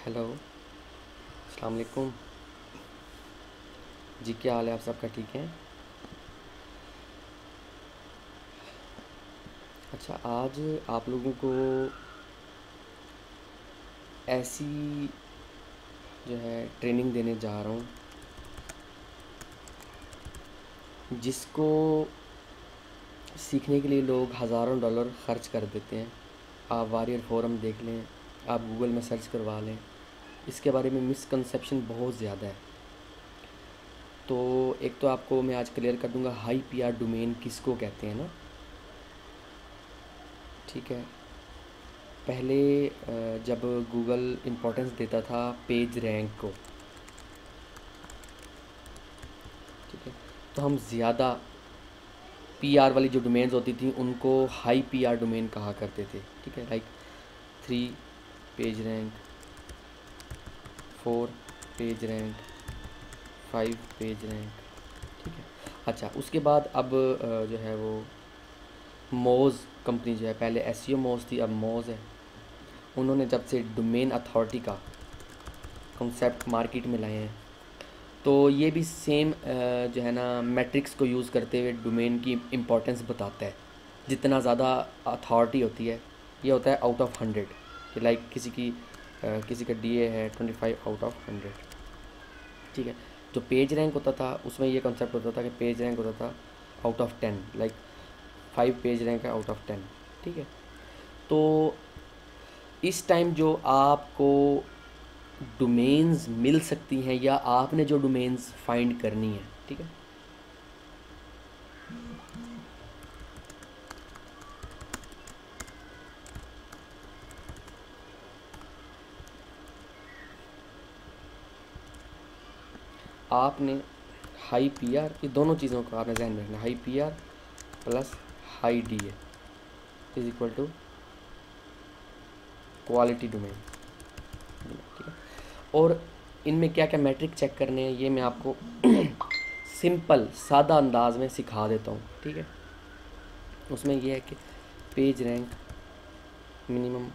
Hello, अस्सलाम वालेकुम जी। क्या हाल है? आप सबका ठीक है? अच्छा, आज आप लोगों को ऐसी जो है ट्रेनिंग देने जा रहा हूँ जिसको सीखने के लिए लोग हज़ारों डॉलर ख़र्च कर देते हैं। आप वारियर फोरम देख लें, आप गूगल में सर्च करवा लें, इसके बारे में मिसकंसेप्शन बहुत ज़्यादा है। तो एक तो आपको मैं आज क्लियर कर दूंगा, हाई पीआर डोमेन किसको कहते हैं ना। ठीक है, पहले जब गूगल इम्पोर्टेंस देता था पेज रैंक को, ठीक है, तो हम ज़्यादा पीआर वाली जो डोमेन्स होती थी उनको हाई पीआर डोमेन कहा करते थे। ठीक है, like 3 page rank, 4 page rank, 5 page rank. ठीक है, अच्छा उसके बाद अब जो है वो मोज़ कंपनी जो है, पहले एसईओ मोज़ थी, अब मोज़ है। उन्होंने जब से डोमेन अथॉरिटी का कॉन्सेप्ट मार्केट में लाए हैं, तो ये भी सेम जो है ना मैट्रिक्स को यूज़ करते हुए डोमेन की इम्पोर्टेंस बताता है। जितना ज़्यादा अथॉरिटी होती है, ये होता है आउट ऑफ 100, कि लाइक किसी का डीए है 25/100। ठीक है, जो पेज रैंक होता था उसमें ये कॉन्सेप्ट होता था कि पेज रैंक होता था out of 10, like 5 page rank है आउट ऑफ 10। ठीक है, तो इस टाइम जो आपको डोमेन्स मिल सकती हैं या आपने जो डोमेन्स फाइंड करनी है, ठीक है, आपने हाई पीआर, ये दोनों चीज़ों को आपने ध्यान में रखना। High PR plus high DA is equal to quality domain. ठीक है, और इनमें क्या क्या मैट्रिक चेक करने हैं ये मैं आपको सिंपल सादा अंदाज में सिखा देता हूँ। ठीक है, उसमें यह है कि पेज रैंक मिनिमम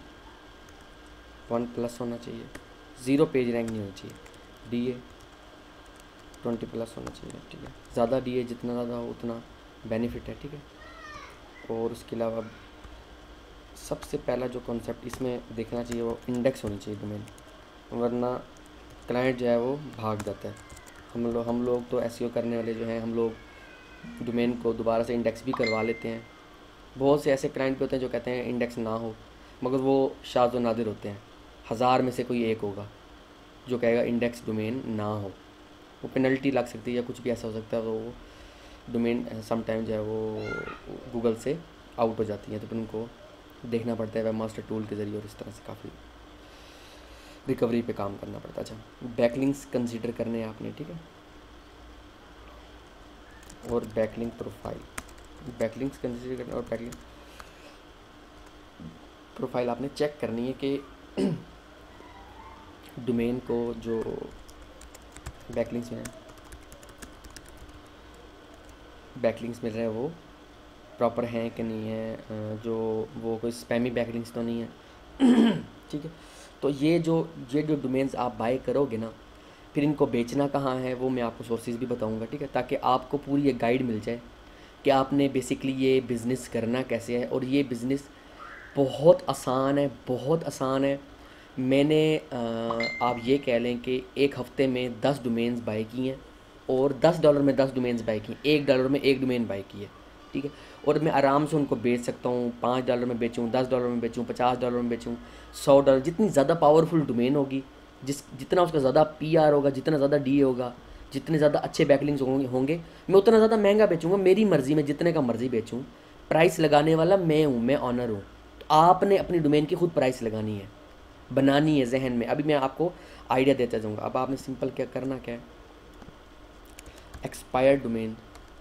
1+ होना चाहिए, 0 पेज रैंक नहीं होना चाहिए। डीए 20+ होना चाहिए। ठीक है, ज़्यादा डीए जितना ज़्यादा हो उतना बेनिफिट है। ठीक है, और उसके अलावा सबसे पहला जो कॉन्सेप्ट इसमें देखना चाहिए वो इंडेक्स होनी चाहिए डोमेन, वरना क्लाइंट जो है वो भाग जाता है। हम लोग तो एसईओ करने वाले जो हैं, हम लोग डोमेन को दोबारा से इंडेक्स भी करवा लेते हैं। बहुत से ऐसे क्लाइंट भी होते हैं जो कहते हैं इंडेक्स ना हो, मगर वो शाज़ व नादिर होते हैं। 1000 में से कोई एक होगा जो कहेगा इंडेक्स डोमेन ना हो। वो पेनल्टी लग सकती है या कुछ भी ऐसा हो सकता है, तो वो डोमेन समटाइम जो है वो गूगल से आउट हो जाती है, तो फिर उनको देखना पड़ता है वेब मास्टर टूल के ज़रिए, और इस तरह से काफ़ी रिकवरी पे काम करना पड़ता है। अच्छा, बैकलिंक्स कंसीडर करने हैं आपने। ठीक है, और बैकलिंक प्रोफाइल, बैकलिंक्स कंसीडर करना और बैकलिंक प्रोफाइल आपने चेक करनी है कि डोमेन को जो बैकलिंक्स में बैकलिंक्स मिल रहे हैं वो प्रॉपर हैं कि नहीं है, जो वो कोई स्पैमी बैकलिंक्स तो नहीं है। ठीक है, तो ये जो डोमेन्स आप बाय करोगे ना, फिर इनको बेचना कहाँ है वो मैं आपको सोर्सेज भी बताऊंगा। ठीक है, ताकि आपको पूरी एक गाइड मिल जाए कि आपने बेसिकली ये बिज़नेस करना कैसे है। और ये बिज़नेस बहुत आसान है, बहुत आसान है। मैंने आप ये कह लें कि एक हफ़्ते में 10 डोमेन्स बाय की हैं, और $10 में 10 डोमेन्स बाय की, $1 में एक डोमेन बाय की है। ठीक है, और मैं आराम से उनको बेच सकता हूँ। $5 में बेचूँ, $10 में बेचूँ, $50 में बेचूँ, $100। जितनी ज़्यादा पावरफुल डोमेन होगी, जितना उसका ज़्यादा पीआर होगा, जितना ज़्यादा डी होगा, जितने ज़्यादा अच्छे बैकलिंक्स होंगे, मैं उतना ज़्यादा महंगा बेचूँगा। मेरी मर्ज़ी में जितने का मर्ज़ी बेचूँ, प्राइस लगाने वाला मैं हूँ, मैं ऑनर हूँ। तो आपने अपनी डोमेन की खुद प्राइस लगानी है, बनानी है जहन में। अभी मैं आपको आइडिया देता जाऊँगा। अब आपने सिंपल क्या करना, क्या है, एक्सपायर्ड डोमेन,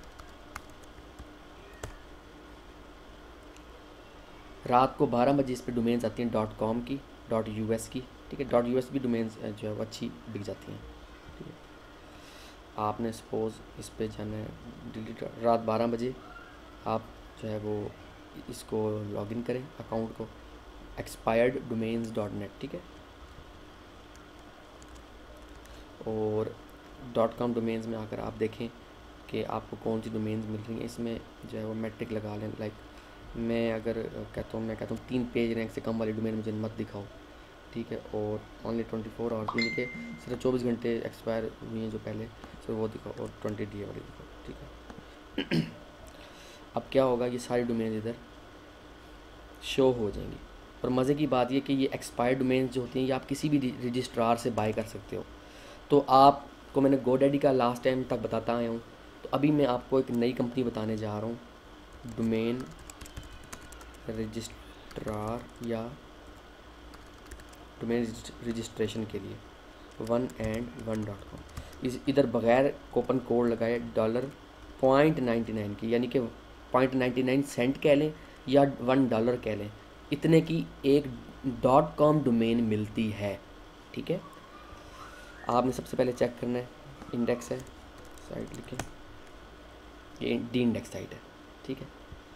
रात को 12 बजे इस पर डोमेन्स आती हैं .com की, .us की। ठीक है, .us भी डोमेन्स जो है वो अच्छी बिक जाती हैं। ठीक है, आपने सपोज़ इस पे जाना है, डिलीट रात 12 बजे आप जो है वो इसको लॉगिन करें अकाउंट को, expireddomains.net। ठीक है, और डॉट कॉम डोमेन्स में आकर आप देखें कि आपको कौन सी डोमेन्स मिल रही हैं। इसमें जो है वो मैट्रिक लगा लें। लाइक मैं अगर मैं कहता हूँ 3 पेज रैंक से कम वाली डोमेन मुझे मत दिखाओ, ठीक है। और ओनली 24 आवर्स, यानी कि सिर्फ 24 घंटे एक्सपायर हुई हैं जो पहले, सिर्फ वो दिखाओ, और 20 डे वाली दिखाओ, ठीक है। अब क्या होगा, ये सारी डोमेन इधर शो हो जाएंगी। और मज़े की बात ये कि ये एक्सपायर्ड डोमेन जो होती हैं ये आप किसी भी रजिस्ट्रार से बाय कर सकते हो। तो आपको मैंने गोडैडी का लास्ट टाइम तक बताता आया हूँ, तो अभी मैं आपको एक नई कंपनी बताने जा रहा हूँ, डोमेन रजिस्ट्रार या डोमेन रजिस्ट्रेशन के लिए oneand1.com। इस इधर बगैर कूपन कोड लगाए $0.99 की, यानी कि 0.99 सेंट कह लें या $1 कह लें, इतने की एक .com डोमेन मिलती है, ठीक है। आपने सबसे पहले चेक करना है, इंडेक्स है, साइट लिखें, ये डी इंडेक्स साइट है, ठीक है।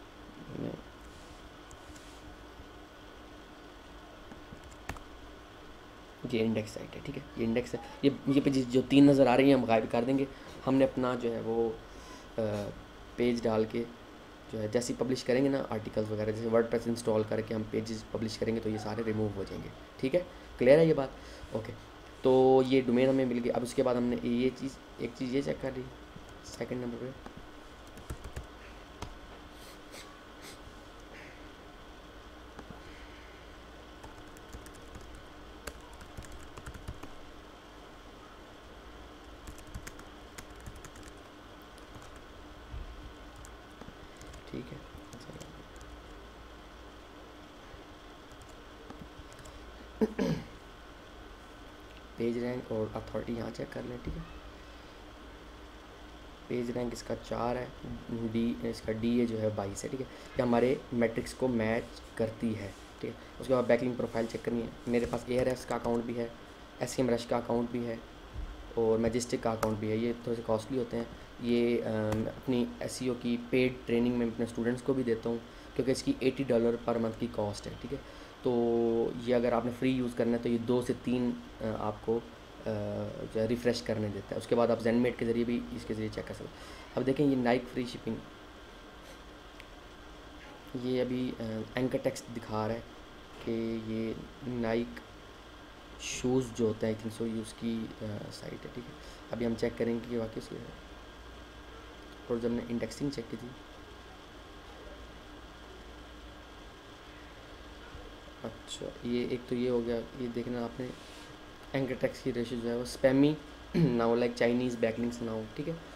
ये इंडेक्स साइट है, ठीक है, ये इंडेक्स है। ये पेज जो 3 नज़र आ रही हैं हम गायब कर देंगे। हमने अपना जो है वो पेज डाल के जो है जैसे पब्लिश करेंगे ना आर्टिकल्स वगैरह, जैसे वर्डप्रेस इंस्टॉल करके हम पेजेस पब्लिश करेंगे तो ये सारे रिमूव हो जाएंगे, ठीक है। क्लियर है ये बात? ओके, तो ये डोमेन हमें मिल गई। अब उसके बाद हमने ये चीज़, एक चीज़ ये चेक कर ली सेकंड नंबर पे, ठीक है। पेज रैंक और अथॉरिटी यहाँ चेक कर लें, ठीक है। पेज रैंक इसका 4 है, इसका डी ए जो है 22 है, ठीक है। ये हमारे मैट्रिक्स को मैच करती है, ठीक है। उसके बाद बैकलिंक प्रोफाइल चेक करनी है। मेरे पास एआरएस का अकाउंट भी है, एससीएम रश का अकाउंट भी है और मैजेस्टिक का अकाउंट भी है। ये थोड़े से कॉस्टली होते हैं। ये अपनी एसईओ की पेड ट्रेनिंग में अपने स्टूडेंट्स को भी देता हूँ, क्योंकि इसकी $80 पर मंथ की कॉस्ट है, ठीक है। तो ये अगर आपने फ्री यूज़ करना है तो ये 2 से 3 आपको जो है रिफ़्रेश करने देता है। उसके बाद आप ज़ेनमेट के ज़रिए भी इसके ज़रिए चेक कर सकते हो। अब देखें ये नाइक फ्री शिपिंग, ये अभी एंकर टेक्स्ट दिखा रहा है कि ये नाइक शूज़ जो होता है, आई थिंक सो ये उसकी साइट है, ठीक है। अभी हम चेक करेंगे कि वाकई उसकी है। और जब हमने इंडेक्सिंग चेक की थी, अच्छा ये एक तो ये हो गया, ये देखना आपने एंकर टेक्स्ट की रेशियो जो है वो स्पैमी ना हो, लाइक चाइनीज़ बैकलिंक्स ना हो, ठीक है।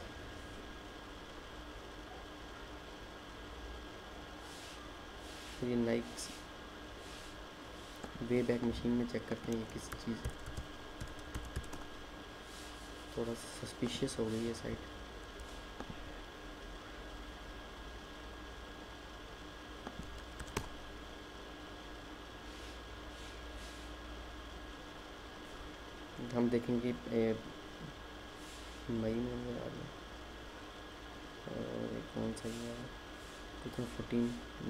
ये नाइक्स वे बैक मशीन में चेक करते हैं ये किस चीज़, थोड़ा सस्पिशियस हो गई है साइट। हम देखेंगे मई में हमने आ गया, और कौन सा है 2014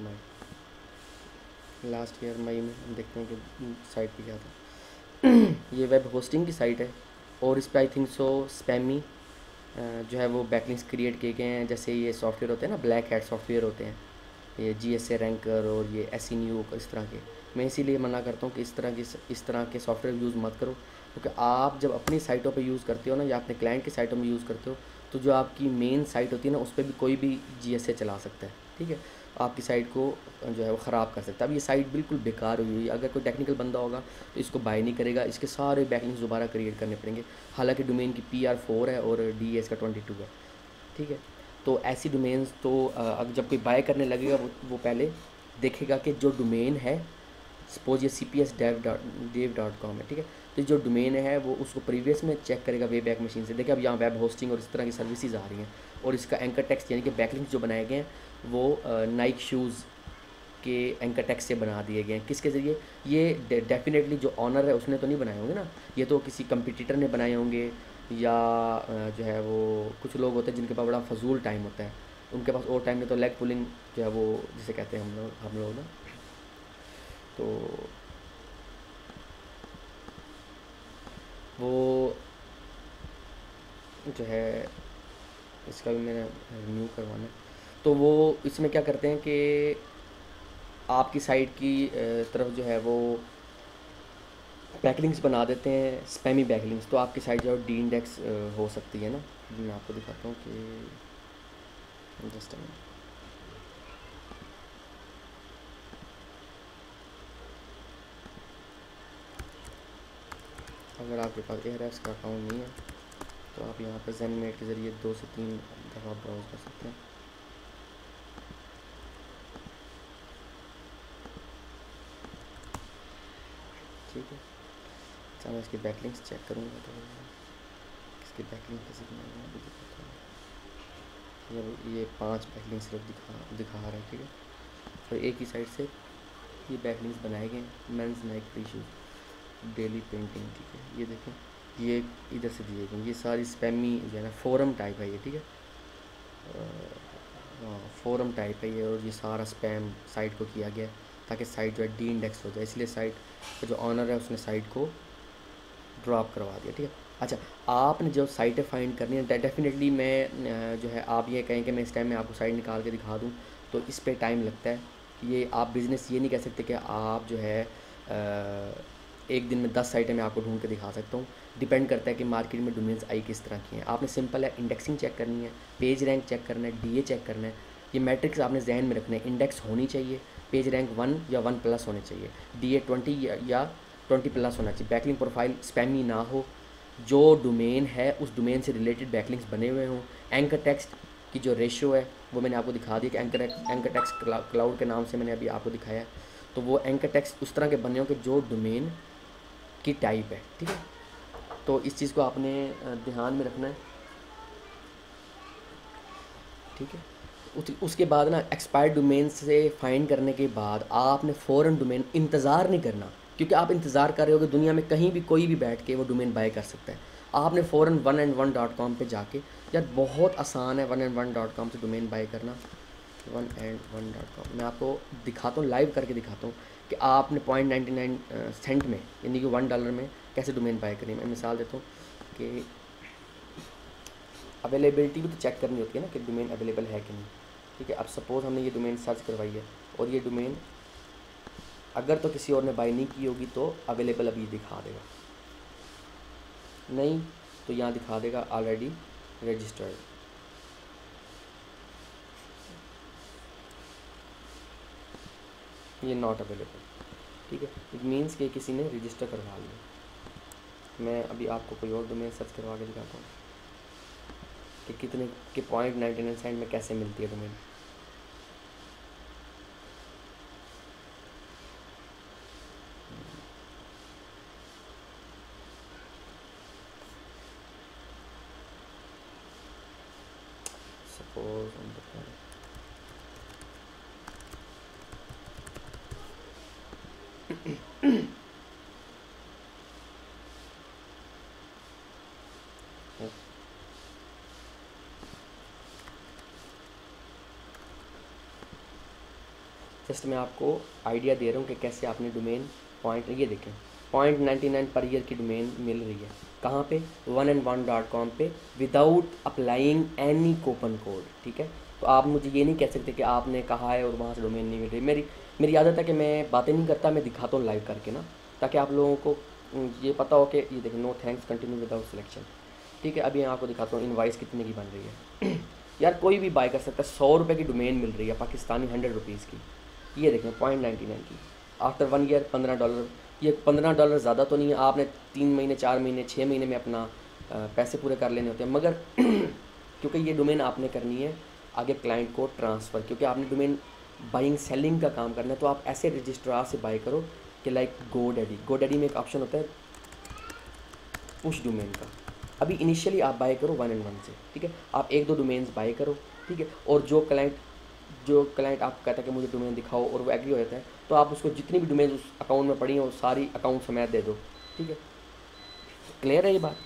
मई, लास्ट ईयर मई में हम देखते हैं कि साइट पे क्या था। ये वेब होस्टिंग की साइट है और इस पर आई थिंक सो स्पैमी जो है वो बैकलिंक्स क्रिएट किए गए हैं। जैसे ये सॉफ्टवेयर होते हैं ना, ब्लैक हैट सॉफ्टवेयर होते हैं, ये GSA रैंकर और ये SENU इस तरह के। मैं इसीलिए मना करता हूँ कि इस तरह के सॉफ्टवेयर यूज़ मत करो, क्योंकि आप जब अपनी साइटों पे यूज़ करते हो ना या अपने क्लाइंट की साइटों में यूज़ करते हो, तो जो आपकी मेन साइट होती है ना उस पर भी कोई भी GSA चला सकता है, ठीक है। आपकी साइट को जो है वो ख़राब कर सकता है। अब ये साइट बिल्कुल बेकार हुई हुई है, अगर कोई टेक्निकल बंदा होगा तो इसको बाय नहीं करेगा, इसके सारे बैकलिंक्स दोबारा क्रिएट करने पड़ेंगे। हालांकि डोमेन की PR 4 है और DA इसका 22 है, ठीक है। तो ऐसी डोमेन्स तो जब कोई बाय करने लगेगा वो पहले देखेगा कि जो डोमेन है, सपोज ये cpsdev.com है, ठीक है। तो जो डोमेन है वो उसको प्रीवियस में चेक करेगा वे बैक मशीन से। देखिए अब यहाँ वेब होस्टिंग और इस तरह की सर्विसेज आ रही हैं, और इसका एंकर टेक्स्ट यानी कि बैकलिंक्स जो बनाए गए हैं वो नाइक शूज़ के एंकर टेक्स्ट से बना दिए गए हैं। किसके ज़रिए? ये डेफिनेटली जो ऑनर है उसने तो नहीं बनाए होंगे ना, ये तो किसी कंपटीटर ने बनाए होंगे, या जो है वो कुछ लोग होते हैं जिनके पास बड़ा फजूल टाइम होता है, उनके पास और टाइम नहीं, तो लेग पुलिंग जो है वो जिसे कहते हैं हम लोग ना, तो वो जो है इसका भी मैंने रिन्यू करवाना है। तो वो इसमें क्या करते हैं कि आपकी साइट की तरफ जो है वो बैकलिंक्स बना देते हैं, स्पैमी बैकलिंक्स, तो आपकी साइट जो है डी इंडेक्स हो सकती है ना। मैं आपको दिखाता हूँ कि जस्ट अगर आपके पास एयरएप्स का अकाउंट नहीं है तो आप यहाँ पर ज़ेनमेट के ज़रिए 2 से 3 दफ़ा ब्राउज़ कर सकते हैं। ठीक है, अच्छा मैं इसकी बैकलिंक्स चेक करूँगा तो इसकी बैकलिंक कैसे बनाना है अभी दिखाता हूँ। ये 5 बैकलिंक सिर्फ दिखा रहा है। ठीक है, और एक ही साइड से ये बैकलिंक्स बनाए गए हैं। Men's Nike free shoes, daily painting. ठीक है, ये देखें, ये इधर से दिए गए, ये सारी स्पैमी जो है ना फोरम टाइप है ये। ठीक है, हाँ फोरम टाइप है ये, और ये सारा स्पैम साइट को किया गया है ताकि साइट जो है डी इंडेक्स हो जाए, इसलिए साइट का जो ऑनर है उसने साइट को ड्रॉप करवा दिया। ठीक है, अच्छा आपने जो साइटें फाइंड करनी है डेफिनेटली मैं जो है आप ये कहें कि मैं इस टाइम में आपको साइट निकाल के दिखा दूँ तो इस पर टाइम लगता है। ये आप बिज़नेस ये नहीं कह सकते कि आप जो है एक दिन में 10 साइटें मैं आपको ढूंढ के दिखा सकता हूँ। डिपेंड करता है कि मार्केट में डोमेन्स आई किस तरह की हैं। आपने सिंपल है इंडेक्सिंग चेक करनी है, पेज रैंक चेक करना है, डीए चेक करना है। ये मैट्रिक्स आपने जहन में रखना है। इंडेक्स होनी चाहिए, पेज रैंक 1 या 1+ होने चाहिए, डीए 20 या 20+ होना चाहिए, बैकलिंक प्रोफाइल स्पैमी ना हो, जो डोमेन है उस डोमेन से रिलेटेड बैकलिंक्स बने हुए हों, एंकर टेक्स्ट की जो रेशियो है वो मैंने आपको दिखा दी कि एंकर टेक्स्ट क्लाउड के नाम से मैंने अभी आपको दिखाया है। तो वो एंकर टेक्स्ट उस तरह के बने हों कि जो डोमेन की टाइप है। ठीक है, तो इस चीज़ को आपने ध्यान में रखना है। ठीक है, उसके बाद ना एक्सपायर्ड डोमेन से फाइंड करने के बाद आपने फ़ौरन डोमेन इंतज़ार नहीं करना, क्योंकि आप इंतज़ार कर रहे हो कि दुनिया में कहीं भी कोई भी बैठ के वो डोमेन बाय कर सकता है। आपने फ़ौरन 1and1.com पे जाके, यार बहुत आसान है 1and1.com से डोमेन बाय करना। 1and1.com मैं आपको दिखाता हूँ, लाइव करके दिखाता हूँ कि आपने 0.99 सेंट में यानी कि $1 में कैसे डोमेन बाय करनी है। मैं मिसाल देता हूँ कि अवेलेबिलिटी भी तो चेक करनी होती है ना कि डोमेन अवेलेबल है कि नहीं। ठीक है, अब सपोज़ हमने ये डोमेन सर्च करवाई है और ये डोमेन अगर तो किसी और ने बाय नहीं की होगी तो अवेलेबल अभी दिखा देगा, नहीं तो यहाँ दिखा देगा ऑलरेडी रजिस्टर्ड। ये नॉट अवेलेबल। ठीक है, इट मीन्स कि किसी ने रजिस्टर करवा लिया। मैं अभी आपको कोई और डोमेन सर्च करवा के दिखाता हूँ कि कितने के 0.99 सेंट में कैसे मिलती है डोमेन। सपोज जस्ट मैं आपको आइडिया दे रहा हूँ कि कैसे आपने डोमेन पॉइंट, ये देखें 0.99 पर ईयर की डोमेन मिल रही है कहाँ पे, 1and1.com पे, without applying any coupon code. ठीक है, तो आप मुझे ये नहीं कह सकते कि आपने कहा है और वहाँ से डोमेन नहीं मिल रही। मेरी आदत है कि मैं बातें नहीं करता, मैं दिखाता हूँ लाइव करके ना, ताकि आप लोगों को ये पता हो कि ये देखें no thanks continue without selection. ठीक है, अभी मैं आपको दिखाता हूँ इनवाइस कितने की बन रही है। यार कोई भी बाय कर सकता है, 100 रुपये की डोमेन मिल रही है पाकिस्तानी, 100 रुपीज़ की। ये देखें 0.99 की, आफ्टर 1 ईयर $15। ये $15 ज़्यादा तो नहीं है, आपने 3 महीने 4 महीने 6 महीने में अपना पैसे पूरे कर लेने होते हैं, मगर क्योंकि ये डोमेन आपने करनी है आगे क्लाइंट को ट्रांसफ़र, क्योंकि आपने डोमेन बाइंग सेलिंग का काम करना है, तो आप ऐसे रजिस्ट्रार से बाय करो कि लाइक GoDaddy में एक ऑप्शन होता है पुश डोमेन का। अभी इनिशियली आप बाय करो 1and1 से। ठीक है, आप 1-2 डोमेन्स बाय करो। ठीक है, और जो क्लाइंट आपको कहता है कि मुझे डोमेन दिखाओ और वो एग्री हो जाता है, तो आप उसको जितनी भी डोमेन उस अकाउंट में पड़ी हैं वो सारी अकाउंट समेत दे दो। ठीक है, क्लियर है ये बात?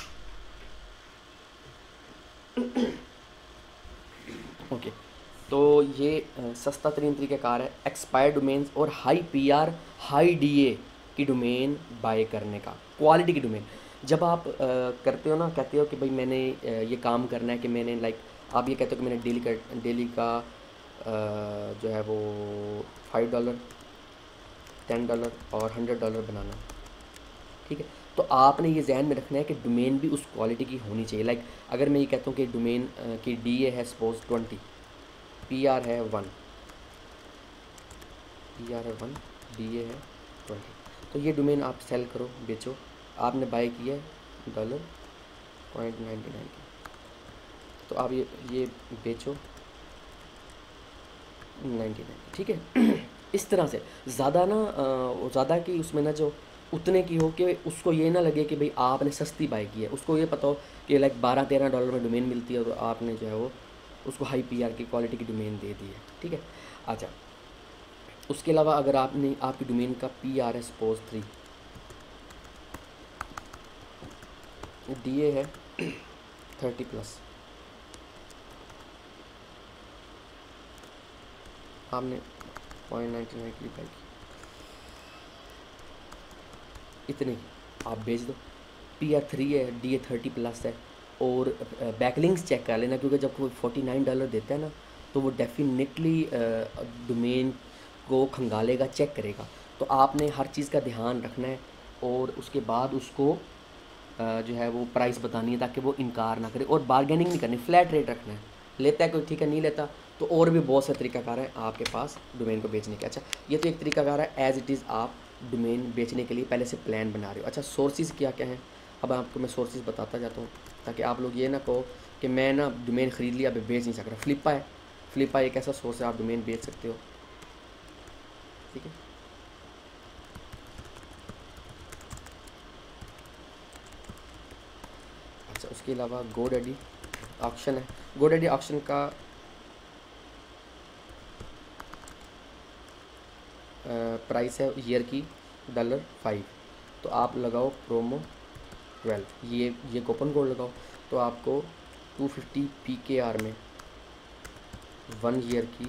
ओके, तो ये सस्ता तरीन तरीक़ाकार है एक्सपायर्ड डोमेन्स और हाई PR हाई DA की डोमेन बाय करने का, क्वालिटी की डोमेन। जब आप करते हो ना, कहते हो कि भाई मैंने ये काम करना है कि मैंने लाइक आप ये कहते हो कि मैंने डेली का जो है वो $5 $10 और $100 बनाना, ठीक है। तो आपने ये जहन में रखना है कि डोमेन भी उस क्वालिटी की होनी चाहिए। लाइक अगर मैं ये कहता हूँ कि डोमेन की DA है सपोज 20, PR है 1, PR है 1, DA है 20, तो ये डोमेन आप सेल करो, बेचो। आपने बाय किया $0.99 की, तो आप ये बेचो 99, ठीक है। इस तरह से ज़्यादा ना ज़्यादा कि उसमें ना जो उतने की हो कि उसको ये ना लगे कि भाई आपने सस्ती बाय की है, उसको ये पता हो कि लाइक $12-13 में डोमेन मिलती है, तो आपने जो है वो उसको हाई PR की क्वालिटी की डोमेन दे दी है, ठीक है। अच्छा, उसके अलावा अगर आपने आपकी डोमेन का PR है सपोज 3, DA है 30+, आपने 0.99 की बाई की, इतने आप बेच दो। PR 3 है, DA 30+ है, और बैकलिंक्स चेक कर लेना, क्योंकि जब कोई $49 देता है ना, तो वो डेफिनेटली डोमेन को खंगालेगा, चेक करेगा। तो आपने हर चीज़ का ध्यान रखना है और उसके बाद उसको जो है वो प्राइस बतानी है, ताकि वो इनकार ना करे, और बारगेनिंग नहीं करनी, फ्लैट रेट रखना है। लेता है कोई ठीक है, नहीं लेता तो और भी बहुत से तरीक़ाकार हैं आपके पास डोमेन को बेचने के। अच्छा, ये तो एक तरीक़ाकार है, एज़ इट इज़ आप डोमेन बेचने के लिए पहले से प्लान बना रहे हो। अच्छा, सोर्सेज क्या क्या हैं, अब आपको मैं सोर्सेज बताता जाता हूँ, ताकि आप लोग ये ना कहो कि मैं ना डोमेन ख़रीद लिया, अब बेच नहीं सक रहा। फ्लिपा है, फ्लिपा एक ऐसा सोर्स है, आप डोमेन बेच सकते हो, ठीक है। अच्छा, उसके अलावा GoDaddy ऑक्शन है। GoDaddy ऑक्शन का प्राइस है ईयर की $5, तो आप लगाओ प्रोमो 12, ये कूपन कोड लगाओ, तो आपको 250 PKR में 1 ईयर की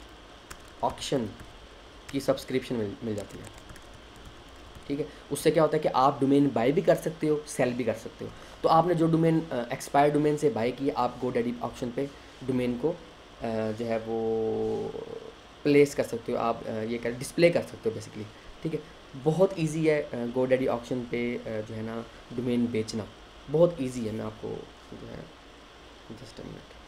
ऑक्शन की सब्सक्रिप्शन मिल जाती है, ठीक है। उससे क्या होता है कि आप डोमेन बाय भी कर सकते हो, सेल भी कर सकते हो। तो आपने जो डोमेन एक्सपायर डोमेन से बाय किया, आप GoDaddy ऑक्शन पे डोमेन को जो है वो प्लेस कर सकते हो, आप ये कर डिस्प्ले कर सकते हो बेसिकली, ठीक है। बहुत इजी है GoDaddy ऑक्शन पे जो है ना डोमेन बेचना, बहुत इजी है। मैं आपको जो है जस्ट अ मिनट,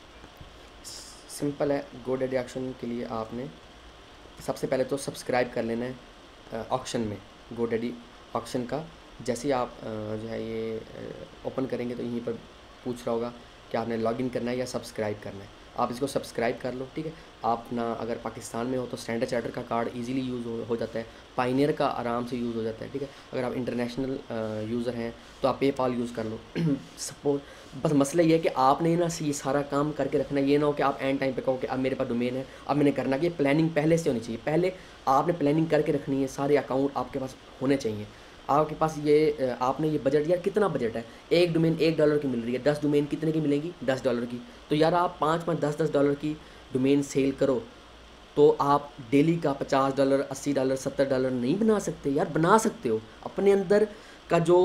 सिंपल है। GoDaddy ऑक्शन के लिए आपने सबसे पहले तो सब्सक्राइब कर लेना है ऑक्शन में, GoDaddy ऑक्शन का। जैसे ही आप जो है ये ओपन करेंगे तो यहीं पर पूछ रहा होगा कि आपने लॉगिन करना है या सब्सक्राइब करना है। आप इसको सब्सक्राइब कर लो, ठीक है। आप ना अगर पाकिस्तान में हो तो स्टैंडर्ड चार्टर का कार्ड इजीली यूज़ हो जाता है, पाइनियर का आराम से यूज़ हो जाता है, ठीक है। अगर आप इंटरनेशनल यूज़र हैं तो आप पेपाल यूज़ कर लो। सपोज बस मसला ये है कि आपने ना ये सारा काम करके रखना है, ये ना हो कि आप एंड टाइम पे कहो कि अब मेरे पास डोमेन है, अब मैंने करना कि प्लानिंग पहले से होनी चाहिए। पहले आपने प्लानिंग करके रखनी है, सारे अकाउंट आपके पास होने चाहिए। आपके पास ये आपने ये बजट, यार कितना बजट है, एक डोमेन $1 की मिल रही है, 10 डोमेन कितने की मिलेंगी, $10 की। तो यार आप 5-5 $10 की डोमेन सेल करो, तो आप डेली का $50 $80 $70 नहीं बना सकते यार, बना सकते हो। अपने अंदर का जो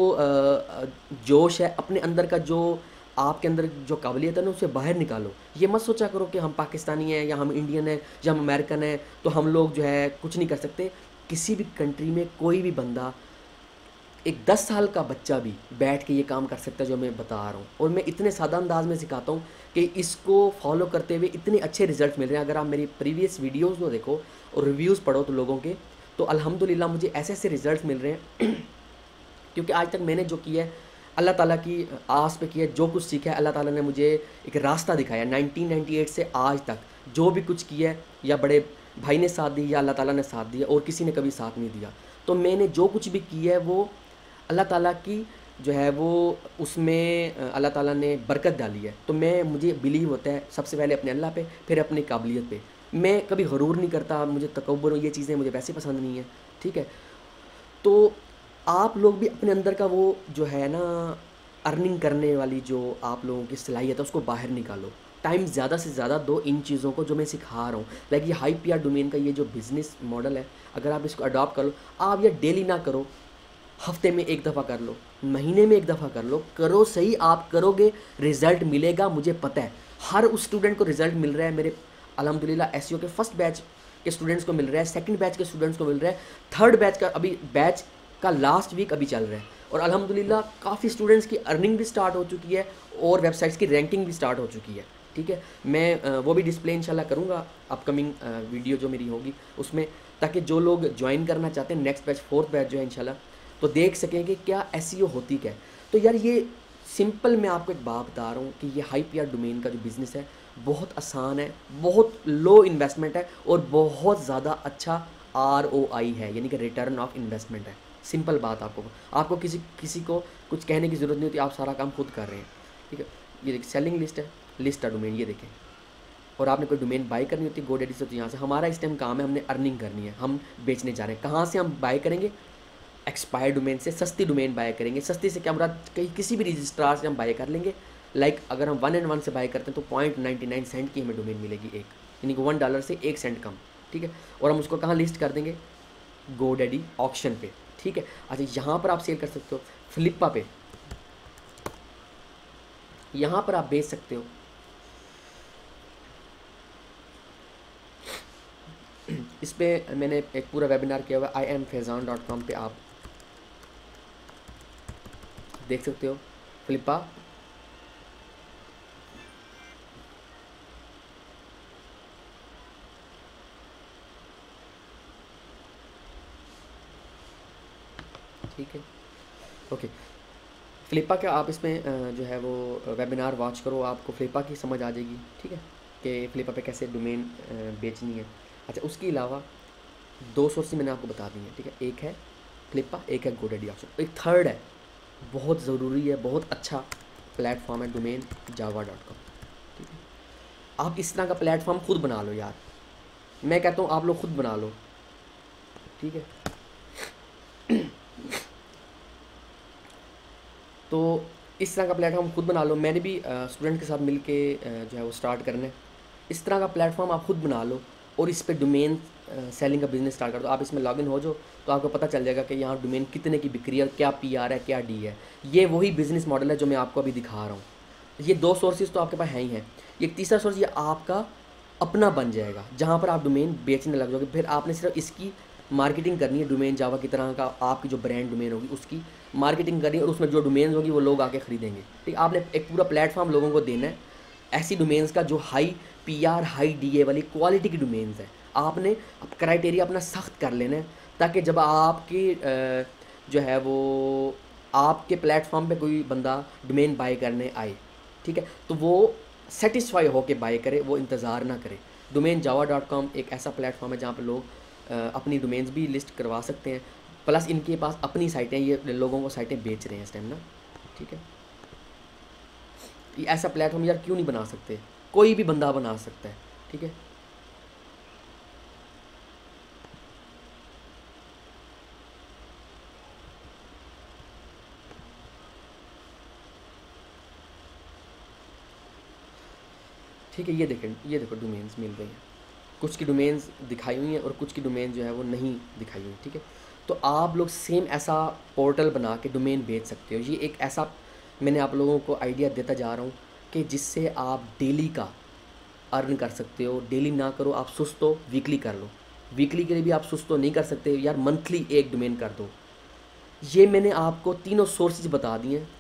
जोश है, अपने अंदर का जो आपके अंदर जो काबिलियत है ना, उसे बाहर निकालो। ये मत सोचा करो कि हम पाकिस्तानी हैं या हम इंडियन हैं या हम अमेरिकन हैं तो हम लोग जो है कुछ नहीं कर सकते। किसी भी कंट्री में कोई भी बंदा, एक 10 साल का बच्चा भी बैठ के ये काम कर सकता है जो मैं बता रहा हूँ, और मैं इतने सादा अंदाज में सिखाता हूँ कि इसको फॉलो करते हुए इतने अच्छे रिजल्ट मिल रहे हैं। अगर आप मेरी प्रीवियस वीडियोज़ को देखो और रिव्यूज़ पढ़ो तो लोगों के, तो अल्हम्दुलिल्लाह मुझे ऐसे ऐसे रिज़ल्ट मिल रहे हैं क्योंकि आज तक मैंने जो किया है अल्लाह ताला की आस पे किया है, जो कुछ सीखा है अल्लाह ताला ने मुझे एक रास्ता दिखाया। 1998 से आज तक जो भी कुछ किया है, या बड़े भाई ने साथ दिया या अल्लाह ताला ने साथ दिया, और किसी ने कभी साथ नहीं दिया। तो मैंने जो कुछ भी किया है वो अल्लाह ताला की जो है वो उसमें अल्लाह ताला ने बरकत डाली है। तो मुझे बिलीव होता है सबसे पहले अपने अल्लाह पे, फिर अपनी काबिलियत पे। मैं कभी गरूर नहीं करता, मुझे तकब्बुर ये चीज़ें मुझे वैसे पसंद नहीं है, ठीक है। तो आप लोग भी अपने अंदर का वो जो है ना अर्निंग करने वाली जो आप लोगों की सलाहियत है उसको बाहर निकालो। टाइम ज़्यादा से ज़्यादा दो इन चीज़ों को जो मैं सिखा रहा हूँ। लाइक ये हाई पीआर डोमेन का ये जो बिज़नेस मॉडल है, अगर आप इसको अडॉप्ट कर लो, आप ये डेली ना करो, हफ्ते में एक दफ़ा कर लो, महीने में एक दफ़ा कर लो, करो सही, आप करोगे रिज़ल्ट मिलेगा। मुझे पता है हर उस स्टूडेंट को रिज़ल्ट मिल रहा है। मेरे अल्हम्दुलिल्लाह एसईओ के फर्स्ट बैच के स्टूडेंट्स को मिल रहा है, सेकंड बैच के स्टूडेंट्स को मिल रहा है, थर्ड बैच का अभी बैच का लास्ट वीक अभी चल रहा है, और अल्हम्दुलिल्लाह काफ़ी स्टूडेंट्स की अर्निंग भी स्टार्ट हो चुकी है और वेबसाइट्स की रैंकिंग भी स्टार्ट हो चुकी है। ठीक है, मैं वो भी डिस्प्ले इंशाल्लाह करूँगा अपकमिंग वीडियो जो मेरी होगी उसमें, ताकि जो लोग ज्वाइन करना चाहते हैं नेक्स्ट बैच, फोर्थ बैच जो है इंशाल्लाह, तो देख सकें कि क्या एसईओ होती क्या है। तो यार ये सिंपल मैं आपको एक बात बता रहा हूँ कि ये हाई पीआर डोमेन का जो बिज़नेस है बहुत आसान है, बहुत लो इन्वेस्टमेंट है और बहुत ज़्यादा अच्छा आरओआई है, यानी कि रिटर्न ऑफ इन्वेस्टमेंट है। सिंपल बात, आपको किसी को कुछ कहने की ज़रूरत नहीं होती, आप सारा काम खुद कर रहे हैं। ठीक है, ये देखिए सेलिंग लिस्ट है, लिस्ट है डोमेन, ये देखें। और आपने कोई डोमेन बाई करनी होती है गोडैडी से, तो यहाँ से हमारा इस टाइम काम है, हमने अर्निंग करनी है, हम बेचने जा रहे हैं। कहाँ से हम बाई करेंगे? एक्सपायर डोमेन से, सस्ती डोमेन बाय करेंगे। सस्ती से क्या मुराद, कहीं किसी भी रजिस्ट्रार से हम बाय कर लेंगे। लाइक अगर हम 1&1 से बाय करते हैं तो 0.99 सेंट की हमें डोमेन मिलेगी एक, यानी कि $1 से 1 सेंट कम। ठीक है, और हम उसको कहाँ लिस्ट कर देंगे? गोडैडी ऑक्शन पे। ठीक है, अच्छा यहाँ पर आप सेल कर सकते हो, फ्लिपा पे यहाँ पर आप बेच सकते हो। इस पर मैंने एक पूरा वेबिनार किया हुआ है, imfaizan.com पे आप देख सकते हो। फ्लिपा ठीक है, ओके। फ्लिपा का आप इसमें जो है वो वेबिनार वॉच करो, आपको फ्लिपा की समझ आ जाएगी। ठीक है, कि फ्लिपा पे कैसे डोमेन बेचनी है। अच्छा, उसके अलावा 2 सोर्स मैंने आपको बता दी हैं। ठीक है, एक है फ्लिपा, एक है गोडैडी ऑक्शन, एक थर्ड है बहुत ज़रूरी है, बहुत अच्छा प्लेटफॉर्म है, डोमेन java.com। ठीक है, आप इस तरह का प्लेटफॉर्म खुद बना लो यार, मैं कहता हूँ आप लोग खुद बना लो। ठीक है, तो इस तरह का प्लेटफॉर्म खुद बना लो। मैंने भी स्टूडेंट के साथ मिल के जो है वो स्टार्ट करना है। इस तरह का प्लेटफॉर्म आप खुद बना लो और इस पे डोमेन सेलिंग का बिज़नेस स्टार्ट कर दो। आप इसमें लॉगिन हो जाओ तो आपको पता चल जाएगा कि यहाँ डोमेन कितने की बिक्री है और क्या पीआर है, क्या डी है। ये वही बिज़नेस मॉडल है जो मैं आपको अभी दिखा रहा हूँ। ये 2 सोर्सेज तो आपके पास हैं ही हैं, ये तीसरा सोर्स ये आपका अपना बन जाएगा, जहाँ पर आप डोमेन बेचने लग जाओगे। फिर आपने सिर्फ इसकी मार्केटिंग करनी है, डोमेन जावा की तरह का आपकी जो ब्रांड डोमेन होगी उसकी मार्केटिंग करनी है, और उसमें जो डोमेन्स होगी वो लोग आके ख़रीदेंगे। ठीक, आपने एक पूरा प्लेटफॉर्म लोगों को देना है ऐसी डोमेन्स का जो हाई पीआर, हाई डीए वाली क्वालिटी की डोमेन्स है। आपने क्राइटेरिया अपना सख्त कर लेना है, ताकि जब आपकी जो है वो आपके प्लेटफॉर्म पे कोई बंदा डोमेन बाय करने आए, ठीक है, तो वो सेटिस्फाई हो के बाय करे, वो इंतज़ार ना करे। डोमेन java.com एक ऐसा प्लेटफॉर्म है जहाँ पे लोग अपनी डोमेन्स भी लिस्ट करवा सकते हैं, प्लस इनके पास अपनी साइटें, ये लोगों को साइटें बेच रहे हैं इस टाइम ना। ठीक है, ये ऐसा प्लेटफॉर्म यार क्यों नहीं बना सकते, कोई भी बंदा बना सकता है। ठीक है, ठीक है, ये देखो डोमेन्स मिल गई हैं, कुछ की डोमेन्स दिखाई हुई हैं और कुछ की डोमेन जो है वो नहीं दिखाई हुई। ठीक है, तो आप लोग सेम ऐसा पोर्टल बना के डोमेन बेच सकते हो। ये एक ऐसा मैंने आप लोगों को आइडिया देता जा रहा हूँ कि जिससे आप डेली का अर्न कर सकते हो। डेली ना करो, आप सुस्त हो वीकली कर लो, वीकली के लिए भी आप सुस्त हो नहीं कर सकते यार, मंथली एक डोमेन कर दो। ये मैंने आपको तीनों सोर्सेज बता दिए हैं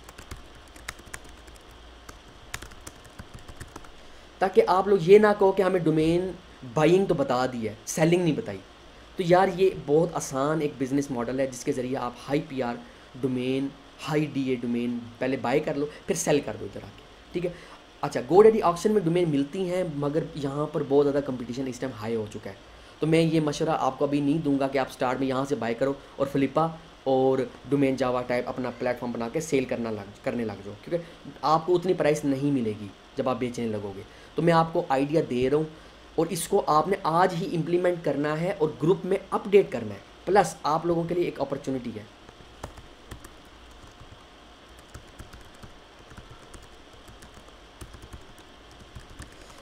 ताकि आप लोग ये ना कहो कि हमें डोमेन बाइंग तो बता दी है, सेलिंग नहीं बताई। तो यार ये बहुत आसान एक बिज़नेस मॉडल है जिसके ज़रिए आप high PR domain, high DA domain पहले बाय कर लो, फिर सेल कर दो इधर आके। ठीक है, अच्छा गोडैडी ऑक्शन में डोमेन मिलती हैं, मगर यहाँ पर बहुत ज़्यादा कंपटीशन इस टाइम हाई हो चुका है। तो मैं ये मशवरा आपको अभी नहीं दूंगा कि आप स्टार्ट में यहाँ से बाय करो और फ्लिपा और डोमेन जावा टाइप अपना प्लेटफॉर्म बना के सेल करने लग जाओ, क्योंकि आपको उतनी प्राइस नहीं मिलेगी जब आप बेचने लगोगे। तो मैं आपको आइडिया दे रहा हूँ और इसको आपने आज ही इम्प्लीमेंट करना है और ग्रुप में अपडेट करना है। प्लस आप लोगों के लिए एक अपॉर्चुनिटी है,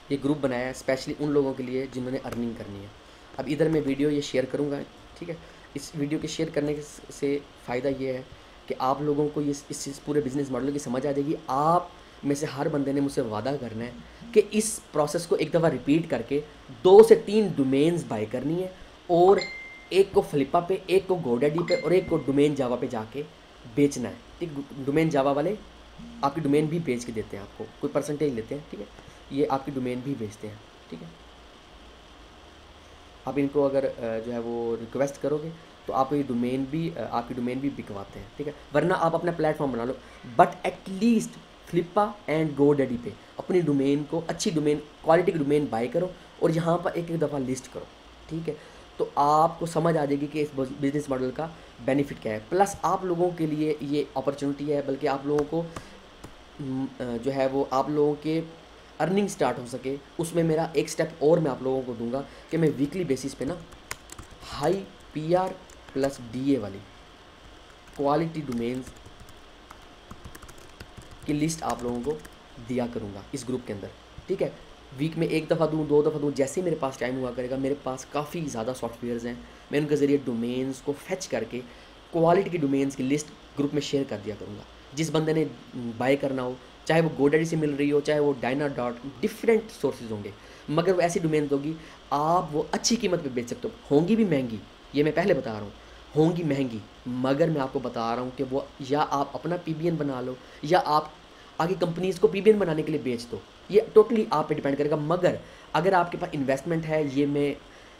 ये ग्रुप बनाया है स्पेशली उन लोगों के लिए जिन्होंने अर्निंग करनी है। अब इधर मैं वीडियो ये शेयर करूँगा, ठीक है। इस वीडियो के शेयर करने से फ़ायदा ये है कि आप लोगों को ये इस पूरे बिज़नेस मॉडल की समझ आ जाएगी। आप में से हर बंदे ने मुझसे वादा करना है कि इस प्रोसेस को एक दफ़ा रिपीट करके 2 से 3 डोमेन्स बाय करनी है, और एक को फ्लिपा पे, एक को गोडैडी पे, और एक को डोमेन जावा पे जाके बेचना है, ठीक। डोमेन जावा वाले आपकी डोमेन भी बेच के देते हैं, आपको कोई परसेंटेज लेते हैं, ठीक है। ये आपकी डोमेन भी बेचते हैं, ठीक है। आप इनको अगर जो है वो रिक्वेस्ट करोगे तो आप ये डोमेन भी आपकी डोमेन भी बिकवाते हैं, ठीक है। वरना आप अपना प्लेटफॉर्म बना लो, but at least Flippa and GoDaddy पे अपनी डोमेन को, अच्छी डोमेन, क्वालिटी की डोमेन बाय करो और यहाँ पर एक एक दफ़ा लिस्ट करो, ठीक है। तो आपको समझ आ जाएगी कि इस बिज़नेस मॉडल का बेनिफिट क्या है। प्लस आप लोगों के लिए ये अपॉर्चुनिटी है, बल्कि आप लोगों को जो है वो आप लोगों के अर्निंग स्टार्ट हो सके, उसमें मेरा एक स्टेप और मैं आप लोगों को दूंगा कि मैं वीकली बेसिस पे ना हाई PR प्लस DA वाली क्वालिटी डोमेन्स की लिस्ट आप लोगों को दिया करूँगा इस ग्रुप के अंदर, ठीक है। वीक में 1 दफ़ा दूँ, 2 दफ़ा दूँ, जैसे ही मेरे पास टाइम हुआ करेगा। मेरे पास काफ़ी ज़्यादा सॉफ्टवेयर्स हैं, मैं उनके ज़रिए डोमेन्स को फेच करके क्वालिटी की डोमेन्स की लिस्ट ग्रुप में शेयर कर दिया करूँगा। जिस बंदे ने बाय करना हो, चाहे वो गोडैडी से मिल रही हो, चाहे वो डायना डॉट, डिफरेंट सोर्सेज होंगे, मगर वो ऐसी डोमेन्स होगी आप वो अच्छी कीमत पे बेच सकते हो। होंगी भी महंगी, ये मैं पहले बता रहा हूँ, होंगी महंगी, मगर मैं आपको बता रहा हूँ कि वो या आप अपना PBN बना लो, या आप आगे कंपनीज़ को PBN बनाने के लिए बेच दो। ये टोटली आप पे डिपेंड करेगा। मगर अगर आपके पास इन्वेस्टमेंट है, ये मैं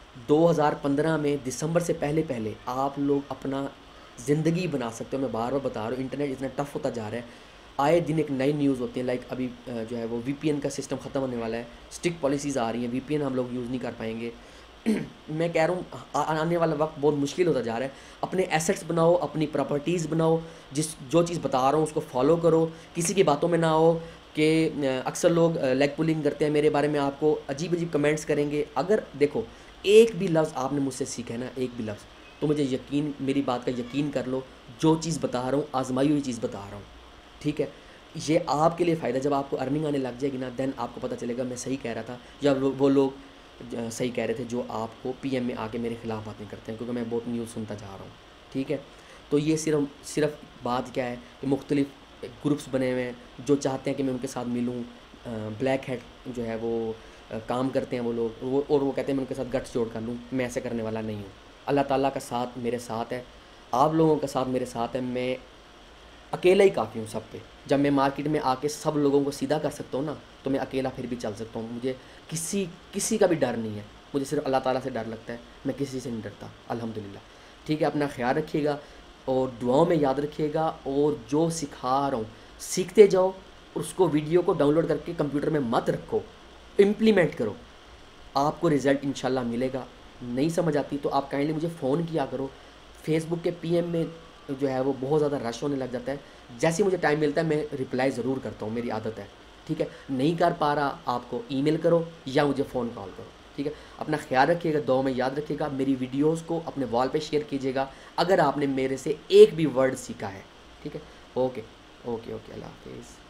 2015 में दिसंबर से पहले पहले आप लोग अपना ज़िंदगी बना सकते हो। मैं बार बार बता रहा हूँ, इंटरनेट इतना टफ होता जा रहा है, आए दिन एक नई न्यूज़ होती है। लाइक अभी जो है वो VPN का सिस्टम ख़त्म होने वाला है, स्ट्रिक्ट पॉलिसीज़ आ रही हैं, VPN हम लोग यूज़ नहीं कर पाएंगे। मैं कह रहा हूँ आने वाला वक्त बहुत मुश्किल होता जा रहा है। अपने एसेट्स बनाओ, अपनी प्रॉपर्टीज़ बनाओ, जो चीज़ बता रहा हूँ उसको फॉलो करो, किसी की बातों में ना हो कि अक्सर लोग लेग पुलिंग करते हैं मेरे बारे में, आपको अजीब अजीब कमेंट्स करेंगे। अगर देखो एक भी लफ्ज़ आपने मुझसे सीखा है ना, एक भी लफ्ज़, तो मुझे यकीन, मेरी बात का यकीन कर लो, जो चीज़ बता रहा हूँ आजमाई हुई चीज़ बता रहा हूँ, ठीक है। ये आपके लिए फ़ायदा, जब आपको अर्निंग आने लग जाएगी ना, देन आपको पता चलेगा मैं सही कह रहा था, या वो लोग सही कह रहे थे जो आपको PM में आके मेरे ख़िलाफ़ बातें करते हैं, क्योंकि मैं बहुत न्यूज़ सुनता जा रहा हूँ, ठीक है। तो ये सिर्फ बात क्या है कि मुख्तलिफ ग्रुप्स बने हुए हैं जो चाहते हैं कि मैं उनके साथ मिलूँ। ब्लैक हैट जो है वो काम करते हैं वो लोग, वो कहते हैं मैं उनके साथ गट्स जोड़ कर लूँ। मैं ऐसे करने वाला नहीं हूँ। अल्लाह ताला का साथ मेरे साथ है, आप लोगों का साथ मेरे साथ है। मैं अकेला ही काफ़ी हूँ सब पे। जब मैं मार्केट में आके सब लोगों को सीधा कर सकता हूँ ना, तो मैं अकेला फिर भी चल सकता हूँ। मुझे किसी का भी डर नहीं है, मुझे सिर्फ अल्लाह ताला से डर लगता है। मैं किसी से नहीं डरता, अल्हम्दुलिल्लाह, ठीक है। अपना ख्याल रखिएगा और दुआओं में याद रखिएगा, और जो सिखा रहा हूँ सीखते जाओ, उसको वीडियो को डाउनलोड करके कंप्यूटर में मत रखो, इम्प्लीमेंट करो, आपको रिज़ल्ट इंशाल्लाह मिलेगा। नहीं समझ आती तो आप काइंडली मुझे फ़ोन किया करो। फेसबुक के PM में जो है वो बहुत ज़्यादा रश होने लग जाता है, जैसे ही मुझे टाइम मिलता है मैं रिप्लाई ज़रूर करता हूँ, मेरी आदत है, ठीक है। नहीं कर पा रहा आपको ईमेल करो या मुझे फ़ोन कॉल करो, ठीक है। अपना ख्याल रखिएगा, दुआ में याद रखिएगा। मेरी वीडियोज़ को अपने वॉल पे शेयर कीजिएगा अगर आपने मेरे से एक भी वर्ड सीखा है, ठीक है। ओके ओके ओके, अल्लाह हाफिज़।